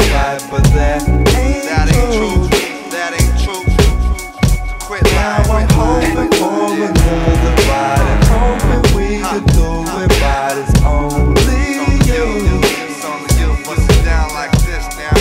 it right, but that ain't true. That ain't true. Quit Now lying. I'm hoping for another ride, and hoping we could do it right. It's only you. It's only you. Bust it down like this now.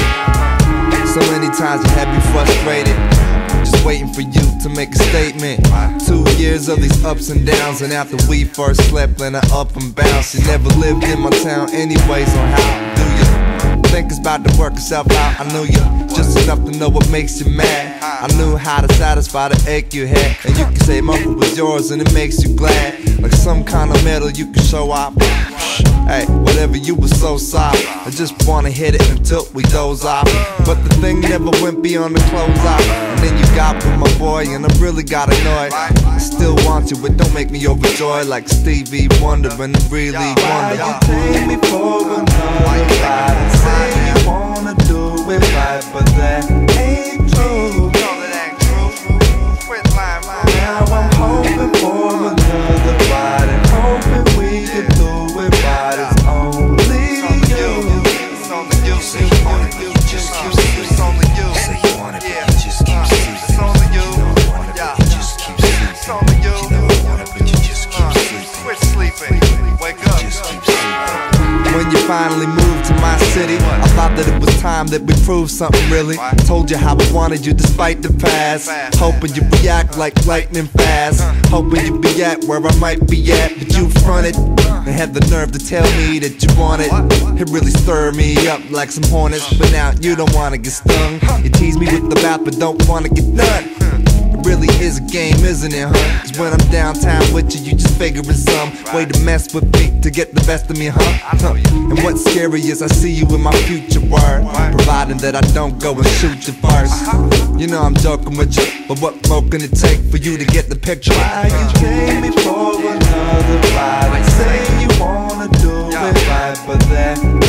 So many times you had me frustrated, just waiting for you to make a statement. 2 years of these ups and downs, and after we first slept in an up and bounce, you never lived in my town anyways. On how do you think it's about to work itself out? I knew you just enough to know what makes you mad. I knew how to satisfy the ache you had, and you can say my foot was yours and it makes you glad, like some kind of medal you can show off. Hey, whatever, you was so soft. I just wanna hit it until we doze off, but the thing never went beyond the close off. And then you got with my boy, and I really got annoyed. I still want you, but don't make me overjoyed like Stevie Wonder, and I really Why wonder. you take me for another ride and say you wanna do it right, but that ain't true. No, that ain't true. Quit lying. Now I'm hoping for another ride, and hoping we could do it right. It's only you. It's only you. Say you want it, but you just keep sleeping. It's only you. Say you want it, but you just keep sleeping. It's only you. You know I want it, but you just keep sleeping. It's only you. You know I want it, but you just keep sleeping. Quit sleeping. Wake up. Just keep sleeping. When you finally moved to my city, I thought that it was time that we proved something really. Told you how I wanted you despite the past, hoping you'd react like lightning fast, hoping you'd be at where I might be at, but you fronted and had the nerve to tell me that you wanted. It really stirred me up like some hornets, but now you don't wanna get stung. You tease me with the bath but don't wanna get done. It really is a game, isn't it, huh? 'Cause when I'm downtown with you, you just figuring some way to mess with me, to get the best of me, huh? And what's scary is I see you in my future word, providing that I don't go and shoot you first. You know I'm joking with you, but what more can it take for you to get the picture? Why you take me for another ride and say you wanna do it right, but that